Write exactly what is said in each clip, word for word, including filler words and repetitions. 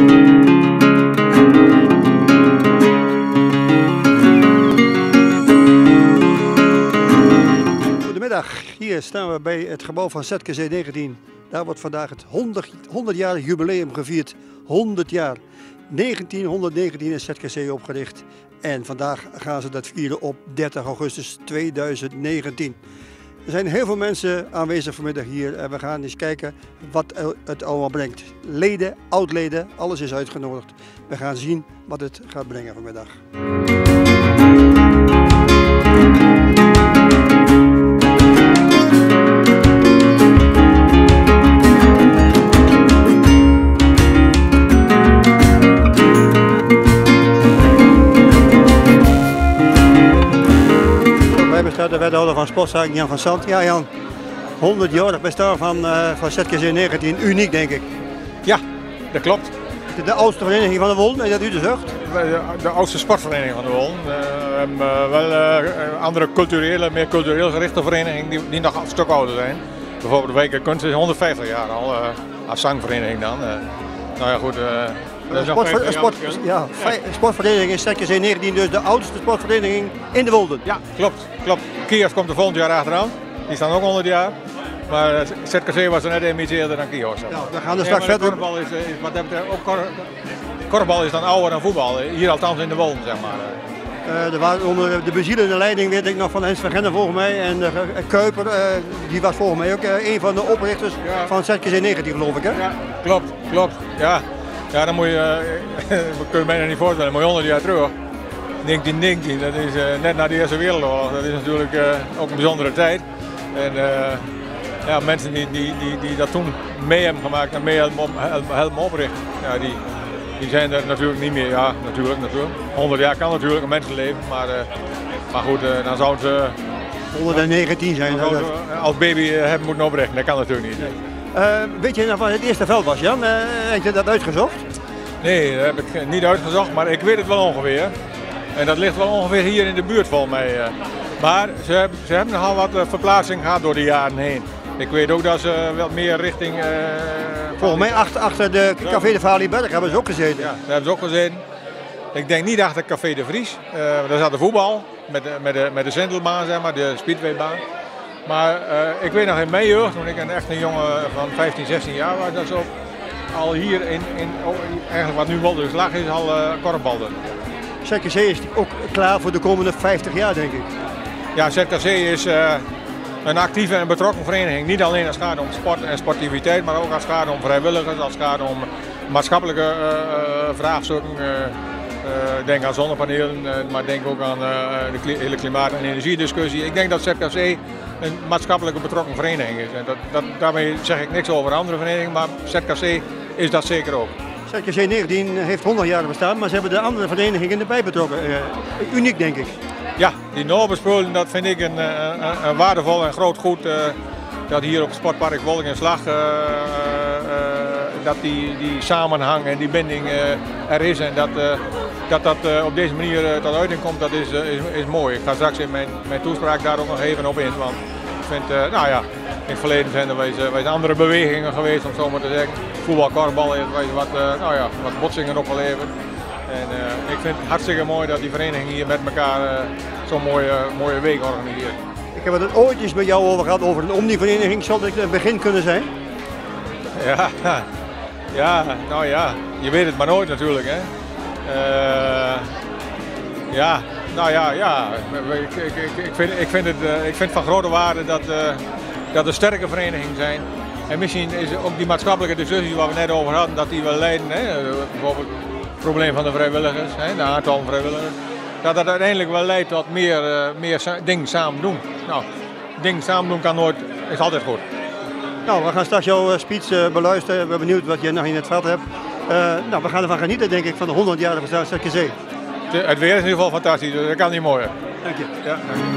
Goedemiddag, hier staan we bij het gebouw van Z K C negentien. Daar wordt vandaag het honderdjarig jubileum gevierd. honderd jaar. negentienhonderdnegentien is Z K C opgericht en vandaag gaan ze dat vieren op dertig augustus tweeduizend negentien. Er zijn heel veel mensen aanwezig vanmiddag hier en we gaan eens kijken wat het allemaal brengt. Leden, oud-leden, alles is uitgenodigd. We gaan zien wat het gaat brengen vanmiddag. De wethouder van Sportzaken Jan van Sant. Ja Jan, honderdjarig bestaan van, uh, van Z K C negentien, uniek denk ik. Ja, dat klopt. De oudste vereniging van de Wolden, is dat u de zucht? De, de oudste sportvereniging van de Wolden. Uh, we hebben uh, wel uh, andere culturele, meer cultureel gerichte verenigingen die, die nog een stuk ouder zijn. Bijvoorbeeld de Wijk Kunst is honderdvijftig jaar al, uh, als zangvereniging dan. Uh, nou ja goed. Uh, De sport, sport, ja, ja. Sportvereniging is Z K C negentien, dus de oudste sportvereniging in de Wolden. Ja, klopt. klopt. Kios komt er volgend jaar achteraan. Die staan ook honderd jaar. Maar Z K C was er net een beetje eerder dan Kios. Ja, we gaan er straks verder. Korfbal is, is, wat dat betreft, ook kor, korfbal is dan ouder dan voetbal. Hier althans in de Wolden, zeg maar. Uh, er waren onder de bezielende leiding, weet ik nog, van Hens van Genne volgens mij. En uh, Kuiper, uh, die was volgens mij ook uh, een van de oprichters ja. van Z K C negentien, geloof ik. Hè? Ja, klopt, klopt. Ja. Ja, dan moet je, uh, we kunnen bijna niet voorstellen, maar honderd jaar terug. negentien negentien, dat is uh, net na de Eerste Wereldoorlog, dat is natuurlijk uh, ook een bijzondere tijd. En uh, ja, mensen die, die, die, die dat toen mee hebben gemaakt en mee helpen oprichten, ja, die, die zijn er natuurlijk niet meer. Ja, natuurlijk, natuurlijk. honderd jaar kan natuurlijk een mensenleven, maar, uh, maar goed, uh, dan zouden ze honderdnegentien zijn. Dan zouden ze als baby uh, hebben moeten oprichten, dat kan natuurlijk niet. Nee. Uh, weet je nog wat het eerste veld was, Jan? Uh, heb je dat uitgezocht? Nee, dat heb ik niet uitgezocht, maar ik weet het wel ongeveer. En dat ligt wel ongeveer hier in de buurt volgens mij. Uh. Maar ze hebben, ze hebben nogal wat uh, verplaatsing gehad door de jaren heen. Ik weet ook dat ze wel meer richting... Uh, volgens mij achter, achter de Café de Valieberg hebben ze ook gezeten. Ja, daar hebben ze ook gezeten. Ik denk niet achter Café de Vries. Uh, daar zat de voetbal met, met, de, met de Zendelbaan, zeg maar, de speedwaybaan. Maar uh, ik weet nog in mijn jeugd, toen ik een echt een jongen van vijftien, zestien jaar was, dat ze ook al hier in, in oh, eigenlijk wat nu Wolders lag is, al uh, korfbalden. Z K C is ook klaar voor de komende vijftig jaar, denk ik. Ja, Z K C is uh, een actieve en betrokken vereniging. Niet alleen als het gaat om sport en sportiviteit, maar ook als het gaat om vrijwilligers, als het gaat om maatschappelijke uh, uh, vraagstukken. Uh, Uh, denk aan zonnepanelen, uh, maar denk ook aan uh, de hele klimaat- en energiediscussie. Ik denk dat Z K C een maatschappelijke betrokken vereniging is. En dat, dat, daarmee zeg ik niks over andere verenigingen, maar Z K C is dat zeker ook. Z K C negentien heeft honderd jaar bestaan, maar ze hebben de andere verenigingen erbij betrokken. Uh, uniek, denk ik. Ja, die Noorberspoelen, dat vind ik een, een, een waardevol en groot goed. Uh, dat hier op het Sportpark Wolling en Slag, uh, uh, dat die, die samenhang en die binding uh, er is. En dat uh, dat, dat uh, op deze manier uh, tot uiting komt, dat is, uh, is, is mooi. Ik ga straks in mijn, mijn toespraak daar ook nog even op in. Want ik vind, uh, nou ja, in het verleden zijn er wel eens, uh, wel eens andere bewegingen geweest, om zo maar te zeggen. Voetbal, korfbal heeft wat, uh, nou ja, wat botsingen opgeleverd. En uh, ik vind het hartstikke mooi dat die vereniging hier met elkaar uh, zo'n mooie, mooie week organiseert. Ik heb het ooit eens met jou over gehad, over een omnivereniging. Zal dit een begin kunnen zijn? Ja, ja, nou ja, je weet het maar nooit natuurlijk, hè. Uh, ja, nou ja, ja. Ik, ik, ik, ik, vind, ik, vind het, uh, ik vind het van grote waarde dat, uh, dat er sterke verenigingen zijn. En misschien is ook die maatschappelijke discussie waar we net over hadden, dat die wel leiden, hè. Bijvoorbeeld het probleem van de vrijwilligers, hè, de aantal vrijwilligers. Dat dat uiteindelijk wel leidt tot meer, uh, meer dingen samen doen. Nou, dingen samen doen kan nooit, is altijd goed. Nou, we gaan straks jouw speech uh, beluisteren. Ik ben benieuwd wat je nog in het veld hebt. Uh, nou, we gaan ervan genieten, denk ik, van de honderdjarige bestaan Z K C. Het weer is in ieder geval fantastisch, dus dat kan niet mooier. Dank je. Ja.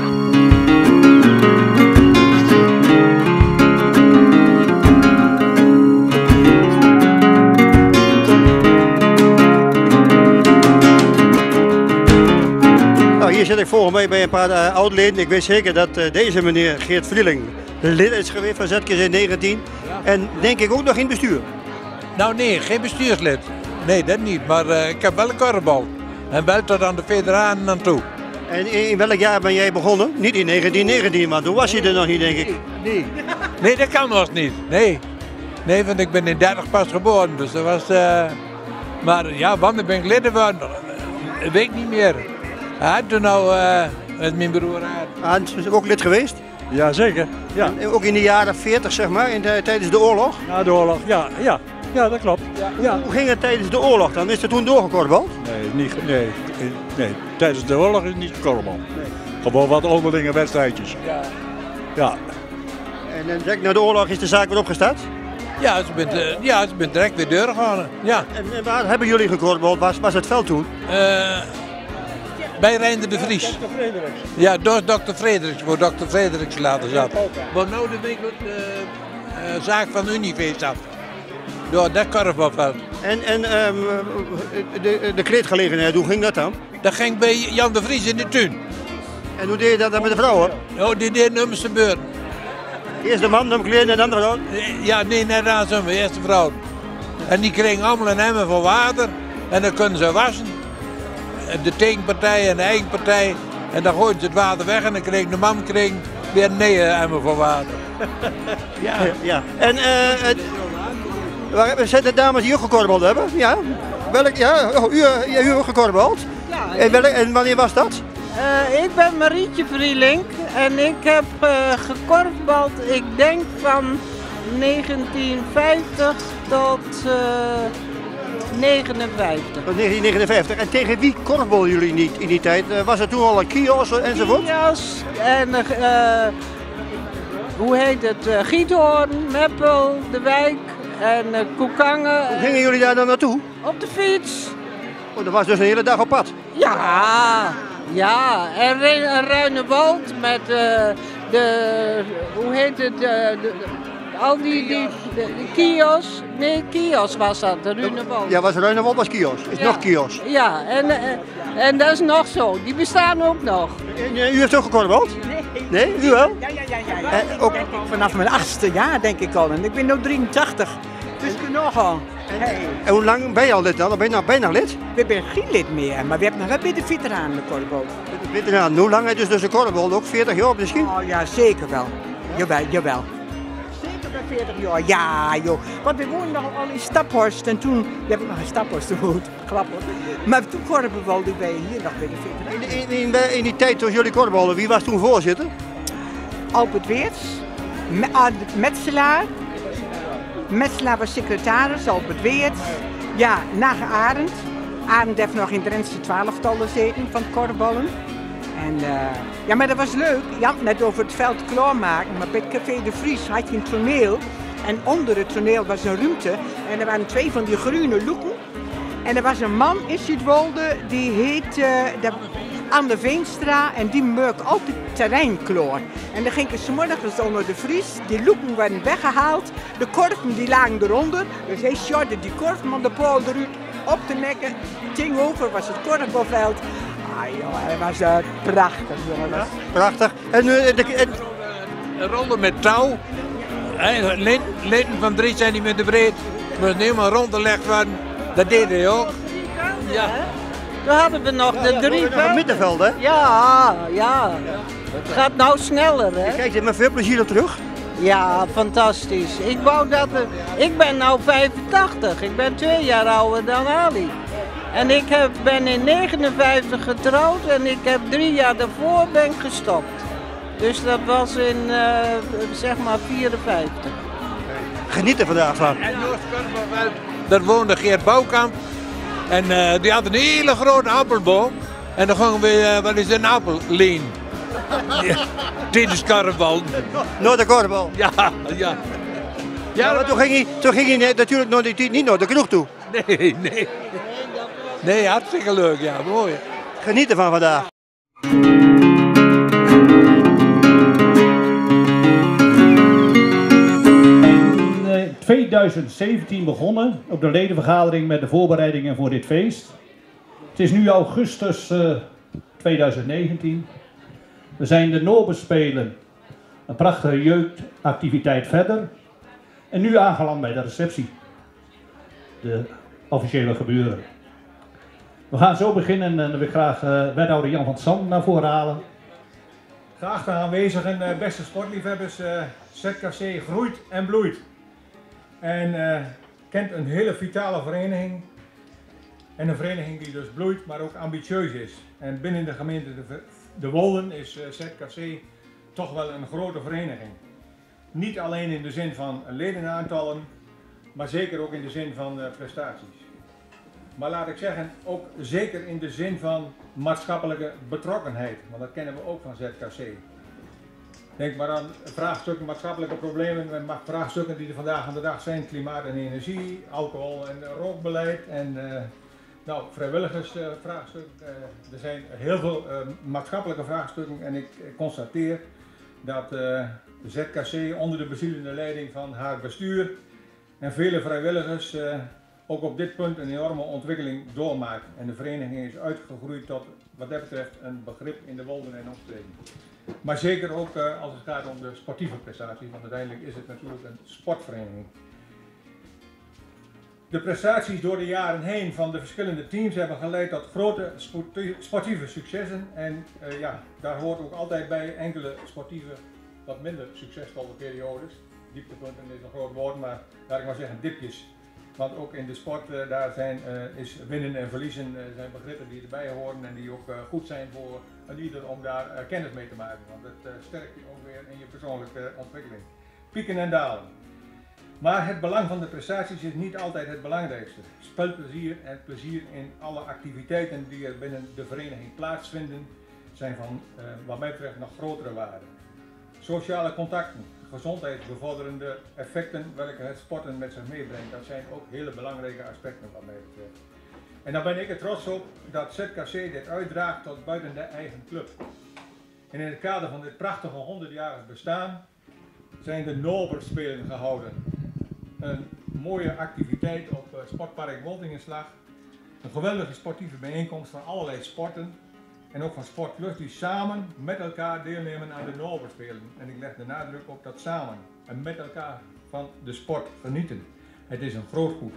Nou, hier zit ik volgens mij bij een paar uh, oud-leden. Ik weet zeker dat uh, deze meneer Geert Vrieling lid is geweest van Z K C negentien. Ja. En denk ik ook nog in het bestuur. Nou nee, geen bestuurslid. nee, dat niet. Maar uh, ik heb wel een korfbal. En wel tot aan de veteranen aan toe. En in welk jaar ben jij begonnen? Niet in negentien negentien, maar toen was je er nog niet, denk ik. Nee, nee dat kan nog niet. Nee. nee, want ik ben in dertig pas geboren. Dus dat was... Uh... Maar ja, wanneer ben ik lid geworden? Dat weet ik niet meer. Ja, toen nou uh, met mijn broer uit. Ah, is ook lid geweest? Ja, zeker. Ja. En ook in de jaren veertig, zeg maar, in de, tijdens de oorlog? Na de oorlog, ja, ja. Ja, dat klopt. Ja. Ja. Hoe ging het tijdens de oorlog dan? Is er toen doorgekorfbald? Nee, niet, nee, nee, tijdens de oorlog is het niet gekorfbald. Nee. Gewoon wat onderlinge wedstrijdjes. Ja. Ja. En dan direct na de oorlog is de zaak weer opgestart? Ja, ze bent, uh, ja, ze bent direct weer deur gegaan. Ja. En, en waar hebben jullie gekorfbald? Was, was het veld toen? Uh, bij Reinder de Vries. dokter Frederiks. Ja, door dokter Frederiks, waar dokter Frederiks later zat. Maar nu de week de uh, uh, zaak van Unifeest af. Door dat korfbalveld. En, en um, de, de kleedgelegenheid, hoe ging dat dan? Dat ging bij Jan de Vries in de tuin. En hoe deed je dat dan met de vrouwen? Oh, die deed nummers de beurt. Eerst de man, dan kleden en dan de vrouw? Ja, nee, net aan zijn eerste vrouw. En die kregen allemaal een emmer van water. En dan kunnen ze wassen. De tegenpartij en de eigen partij. En dan gooiden ze het water weg en dan kreeg de man kreeg weer een nee emmer van water. Ja. ja. En uh, zijn de dames die ook gekorfbald hebben? Ja. Welk, ja, oh, u, ja, u ook gekorfbald? Ja. En, welk, en wanneer was dat? Uh, ik ben Marietje Vrielink en ik heb uh, gekorfbald, ik denk van negentien vijftig tot uh, negenenvijftig. Tot negentien negenenvijftig. En tegen wie korfbalden jullie niet in die tijd? Uh, was er toen al een Kios enzovoort? Kios en uh, hoe heet het? Uh, Giethoorn, Meppel, De Wijk en uh, Koekangen. Hoe gingen jullie daar dan naartoe? Op de fiets. Oh, dat was dus een hele dag op pad? Ja. Ja, en een Ruinewold met uh, de, hoe heet het, uh, de, de, al die, die de, de kios, nee kios was dat, de Ruinewold. Ja, was Ruinewold was kios, is ja. nog kios. Ja, en, uh, en dat is nog zo, die bestaan ook nog. En, uh, u heeft ook gekorfbald? Nee. Nee, u wel? Ja, ja, ja, ja. ja. Uh, ook... Denk ik vanaf mijn achtste jaar denk ik al, en ik ben nu drieëntachtig, dus ik ben nogal. Hey. En hoe lang ben je al lid dan? Dan ben je nou bijna lid? We zijn geen lid meer, maar we hebben nog wel bij de veteranen korfbal. De veteranen, hoe lang heb je dus, dus de korfbal? Ook veertig jaar misschien? Oh ja, zeker wel. Jawel, jawel. Zeker wel veertig jaar, ja joh. Want we woonden nog al in Staphorst en toen, we hebben nog in Staphorst gewoond, grappig. Maar toen korfbalden wij hier nog bij de veteranen. In, in, in, in die tijd toen jullie korfbalden, wie was toen voorzitter? Albert Weerts, Metselaar. Metselaar was secretaris, Albert Weerts. Ja, Nage Arend. Arend heeft nog in Drentse twaalftallen gezeten van korfballen. En uh, ja, maar dat was leuk. Je had net over het veld klaarmaken, maar bij het Café de Vries had je een toneel. En onder het toneel was een ruimte. En er waren twee van die groene loeken. En er was een man in Zuidwolde, die heet uh, de Anne Veenstra en die maakte altijd terrein klaar. En dan ging ik 's morgens onder de Vries, die loeken werden weggehaald, de korven die lagen eronder. Dus hij sjorde die korven van de pool eruit, op de nekken, ting over was het korfbalveld. Ah joh, dat was uh, prachtig jongen. Ja, prachtig. En, uh, de, en... Een ronde met touw, leden van drie centimeter breed, moest helemaal rondgelegd worden. Dat deed hij ook. Ja. Toen hadden we nog de drie ja, velden. Middenveld, hè? Ja, ja. Het gaat nou sneller, hè? Kijk, je met veel plezier op terug. Ja, fantastisch. Ik wou dat er... Ik ben nou vijfentachtig. Ik ben twee jaar ouder dan Ali. En ik heb, ben in negenenvijftig getrouwd en ik heb drie jaar daarvoor ben ik gestopt. Dus dat was in, uh, zeg maar, vierenvijftig. Geniet er vandaag van. En daar woonde Geert Bouwkamp. En uh, die had een hele grote appelboom. En dan gingen we uh, wel eens een appel leen. Ja, dit is korfbal. Nooit de korfbal? Ja, ja. Ja, maar toen ging hij, toen ging hij natuurlijk nooit, niet naar de kroeg toe. Nee, nee. Nee, hartstikke leuk, ja, mooi. Geniet ervan vandaag. In tweeduizend zeventien begonnen op de ledenvergadering met de voorbereidingen voor dit feest. Het is nu augustus uh, tweeduizend negentien. We zijn de Nobelspelen, een prachtige jeugdactiviteit verder. En nu aangeland bij de receptie. De officiële gebeuren. We gaan zo beginnen en dan wil ik graag uh, wethouder Jan van Zand naar voren halen. Geachte aanwezigen, uh, beste sportliefhebbers, uh, Z K C groeit en bloeit. En uh, kent een hele vitale vereniging. En een vereniging die dus bloeit, maar ook ambitieus is. En binnen de gemeente De, de Wolden is uh, Z K C toch wel een grote vereniging. Niet alleen in de zin van ledenaantallen, maar zeker ook in de zin van uh, prestaties. Maar laat ik zeggen, ook zeker in de zin van maatschappelijke betrokkenheid, want dat kennen we ook van Z K C. Denk maar aan vraagstukken, maatschappelijke problemen, vraagstukken die er vandaag aan de dag zijn, klimaat en energie, alcohol en rookbeleid en uh, nou, vrijwilligersvraagstukken. Uh, uh, er zijn heel veel uh, maatschappelijke vraagstukken en ik constateer dat uh, Z K C onder de bezielende leiding van haar bestuur en vele vrijwilligers uh, ook op dit punt een enorme ontwikkeling doormaakt. En de vereniging is uitgegroeid tot wat dat betreft een begrip in de Wolden en omstreken. Maar zeker ook uh, als het gaat om de sportieve prestaties, want uiteindelijk is het natuurlijk een sportvereniging. De prestaties door de jaren heen van de verschillende teams hebben geleid tot grote sportieve successen. En uh, ja, daar hoort ook altijd bij enkele sportieve, wat minder succesvolle periodes. Dieptepunten is een groot woord, maar laat ik maar zeggen dipjes. Want ook in de sport, uh, daar zijn, uh, is winnen en verliezen uh, zijn begrippen die erbij horen en die ook uh, goed zijn voor een ieder om daar uh, kennis mee te maken. Want het uh, sterkt je ook weer in je persoonlijke uh, ontwikkeling. Pieken en dalen. Maar het belang van de prestaties is niet altijd het belangrijkste. Spelplezier en plezier in alle activiteiten die er binnen de vereniging plaatsvinden zijn van uh, wat mij betreft nog grotere waarde. Sociale contacten, gezondheidsbevorderende effecten welke het sporten met zich meebrengt, dat zijn ook hele belangrijke aspecten wat mij betreft. En dan ben ik er trots op dat Z K C dit uitdraagt tot buiten de eigen club. En in het kader van dit prachtige honderdjarig bestaan zijn de Noberspelen gehouden. Een mooie activiteit op uh, Sportpark Woldingenslag. Een geweldige sportieve bijeenkomst van allerlei sporten. En ook van sportclubs die samen met elkaar deelnemen aan de Noberspelen. En ik leg de nadruk op dat samen en met elkaar van de sport genieten. Het is een groot goed.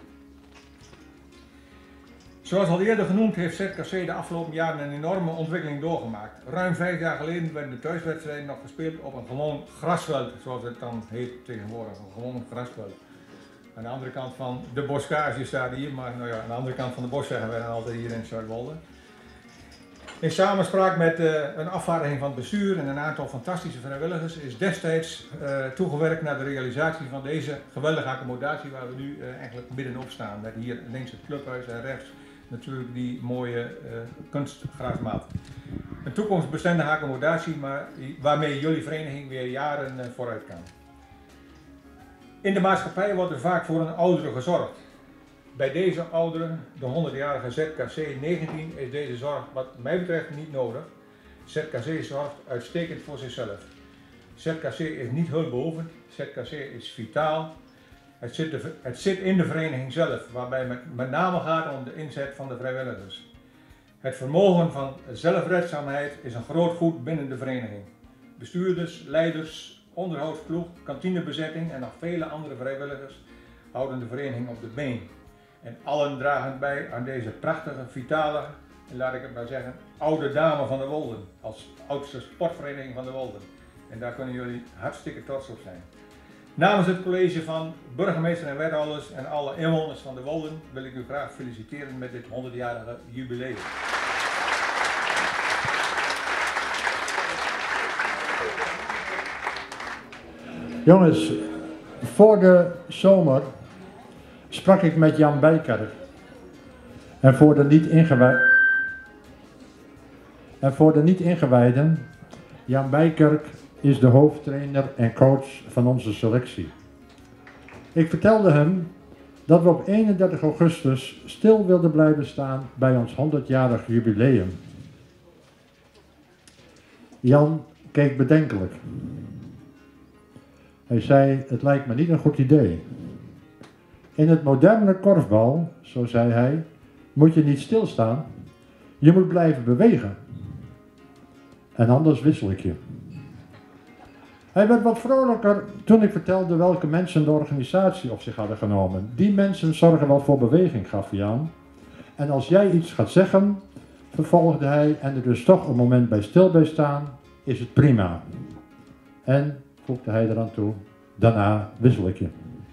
Zoals al eerder genoemd heeft Z K C de afgelopen jaren een enorme ontwikkeling doorgemaakt. Ruim vijf jaar geleden werden de thuiswedstrijden nog gespeeld op een gewoon grasveld, zoals het dan heet tegenwoordig, een gewoon grasveld. Aan de andere kant van de Boscage staat hier, maar nou ja, aan de andere kant van de bosweggen werden altijd hier in Zuidwolde. In samenspraak met uh, een afvaardiging van het bestuur en een aantal fantastische vrijwilligers is destijds uh, toegewerkt naar de realisatie van deze geweldige accommodatie waar we nu uh, eigenlijk middenop staan. Met hier links het clubhuis en rechts natuurlijk die mooie uh, kunstgrasmat. Een toekomstbestendige accommodatie, maar waarmee jullie vereniging weer jaren uh, vooruit kan. In de maatschappij wordt er vaak voor een oudere gezorgd. Bij deze ouderen, de honderdjarige Z K C negentien, is deze zorg wat mij betreft niet nodig. Z K C zorgt uitstekend voor zichzelf. Z K C is niet hulpbehoevend, Z K C is vitaal. Het zit, de, het zit in de vereniging zelf, waarbij het met, met name gaat om de inzet van de vrijwilligers. Het vermogen van zelfredzaamheid is een groot goed binnen de vereniging. Bestuurders, leiders, onderhoudsploeg, kantinebezetting en nog vele andere vrijwilligers houden de vereniging op de been. En allen dragen bij aan deze prachtige, vitale, en laat ik het maar zeggen, oude dame van de Wolden. Als oudste sportvereniging van de Wolden. En daar kunnen jullie hartstikke trots op zijn. Namens het college van burgemeester en wethouders en alle inwoners van de Wolden wil ik u graag feliciteren met dit honderdjarige jubileum. Jongens, voor de zomer sprak ik met Jan Bijkerk. En voor de niet ingewijden, en voor de niet ingewijden, Jan Bijkerk is de hoofdtrainer en coach van onze selectie. Ik vertelde hem dat we op eenendertig augustus stil wilden blijven staan bij ons honderdjarig jubileum. Jan keek bedenkelijk. Hij zei, het lijkt me niet een goed idee. In het moderne korfbal, zo zei hij, moet je niet stilstaan. Je moet blijven bewegen. En anders wissel ik je. Hij werd wat vrolijker toen ik vertelde welke mensen de organisatie op zich hadden genomen. Die mensen zorgen wel voor beweging, gaf hij aan. En als jij iets gaat zeggen, vervolgde hij, en er dus toch een moment bij stil bij staan, is het prima. En, voegde hij eraan toe, daarna wissel ik je.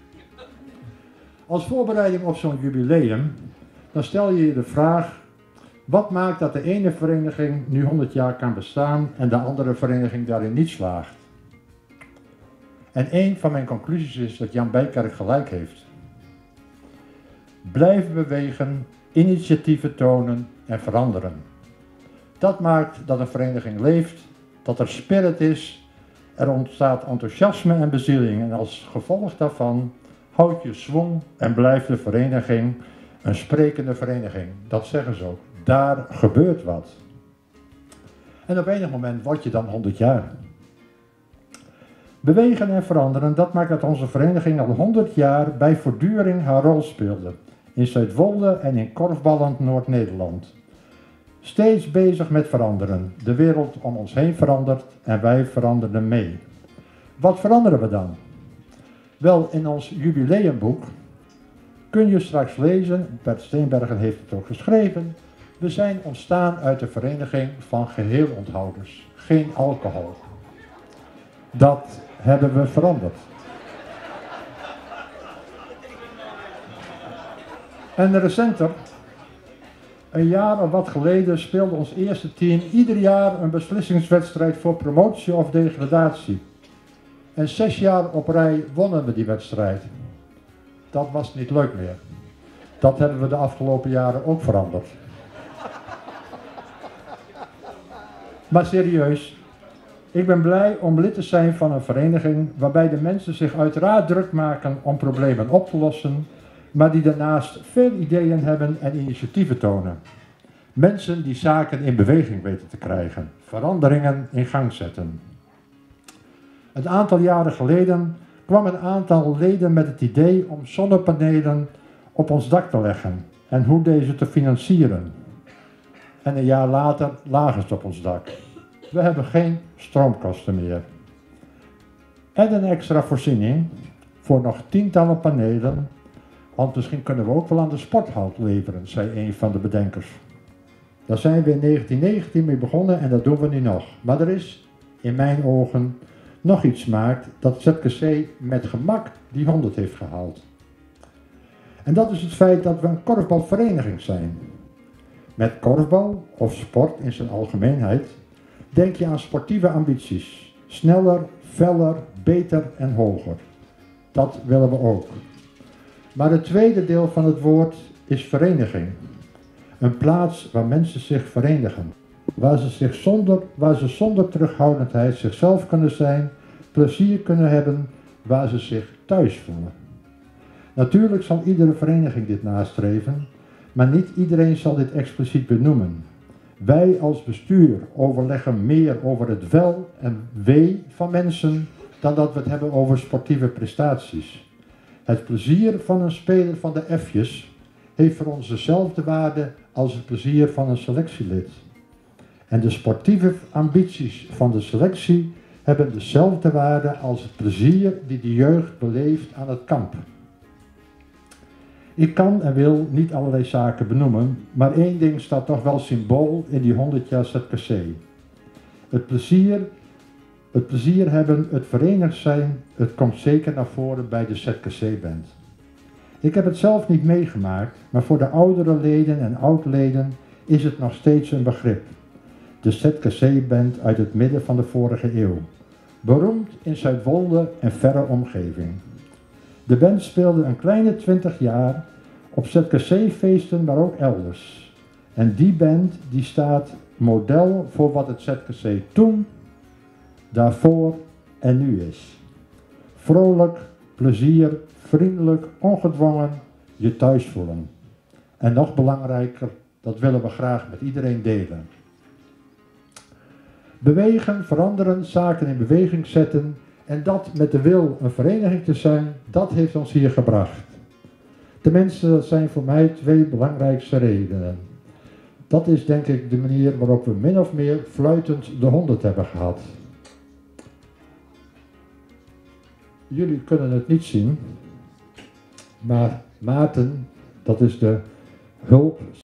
Als voorbereiding op zo'n jubileum, dan stel je je de vraag, wat maakt dat de ene vereniging nu honderd jaar kan bestaan en de andere vereniging daarin niet slaagt? En een van mijn conclusies is dat Jan Bijkerk gelijk heeft. Blijven bewegen, initiatieven tonen en veranderen. Dat maakt dat een vereniging leeft, dat er spirit is, er ontstaat enthousiasme en bezieling en als gevolg daarvan houd je zwang en blijft de vereniging een sprekende vereniging. Dat zeggen ze ook. Daar gebeurt wat. En op enig moment word je dan honderd jaar. Bewegen en veranderen, dat maakt dat onze vereniging al honderd jaar bij voortduring haar rol speelde. In Zuidwolde en in korfballend Noord-Nederland. Steeds bezig met veranderen. De wereld om ons heen verandert en wij veranderden mee. Wat veranderen we dan? Wel, in ons jubileumboek kun je straks lezen, Bert Steenbergen heeft het ook geschreven, we zijn ontstaan uit de vereniging van geheelonthouders. Geen alcohol. Dat hebben we veranderd. En recenter, een jaar of wat geleden, speelde ons eerste team ieder jaar een beslissingswedstrijd voor promotie of degradatie. En zes jaar op rij wonnen we die wedstrijd. Dat was niet leuk meer. Dat hebben we de afgelopen jaren ook veranderd. Maar serieus, ik ben blij om lid te zijn van een vereniging waarbij de mensen zich uiteraard druk maken om problemen op te lossen, maar die daarnaast veel ideeën hebben en initiatieven tonen. Mensen die zaken in beweging weten te krijgen, veranderingen in gang zetten. Een aantal jaren geleden kwam een aantal leden met het idee om zonnepanelen op ons dak te leggen en hoe deze te financieren. En een jaar later lagen ze op ons dak. We hebben geen stroomkosten meer. En een extra voorziening voor nog tientallen panelen, want misschien kunnen we ook wel aan de sporthal leveren, zei een van de bedenkers. Daar zijn we in negentien negentien mee begonnen en dat doen we nu nog. Maar er is, in mijn ogen, nog iets maakt dat Z K C met gemak die honderd heeft gehaald. En dat is het feit dat we een korfbalvereniging zijn. Met korfbal, of sport in zijn algemeenheid, denk je aan sportieve ambities. Sneller, feller, beter en hoger. Dat willen we ook. Maar het tweede deel van het woord is vereniging. Een plaats waar mensen zich verenigen. Waar ze, zich zonder, waar ze zonder terughoudendheid zichzelf kunnen zijn, plezier kunnen hebben, waar ze zich thuis voelen. Natuurlijk zal iedere vereniging dit nastreven, maar niet iedereen zal dit expliciet benoemen. Wij als bestuur overleggen meer over het wel en wee van mensen dan dat we het hebben over sportieve prestaties. Het plezier van een speler van de F'jes heeft voor ons dezelfde waarde als het plezier van een selectielid. En de sportieve ambities van de selectie hebben dezelfde waarde als het plezier die de jeugd beleeft aan het kamp. Ik kan en wil niet allerlei zaken benoemen, maar één ding staat toch wel symbool in die honderd jaar Z K C. Het plezier, het plezier hebben, het verenigd zijn, het komt zeker naar voren bij de Z K C-band. Ik heb het zelf niet meegemaakt, maar voor de oudere leden en oud-leden is het nog steeds een begrip. De Z K C-band uit het midden van de vorige eeuw. Beroemd in Zuidwolde en verre omgeving. De band speelde een kleine twintig jaar op Z K C-feesten, maar ook elders. En die band die staat model voor wat het Z K C toen, daarvoor en nu is. Vrolijk, plezier, vriendelijk, ongedwongen, je thuis voelen. En nog belangrijker, dat willen we graag met iedereen delen. Bewegen, veranderen, zaken in beweging zetten en dat met de wil een vereniging te zijn, dat heeft ons hier gebracht. Tenminste, dat zijn voor mij twee belangrijkste redenen. Dat is denk ik de manier waarop we min of meer fluitend de honderd hebben gehad. jullie kunnen het niet zien, maar Maarten, dat is de hulp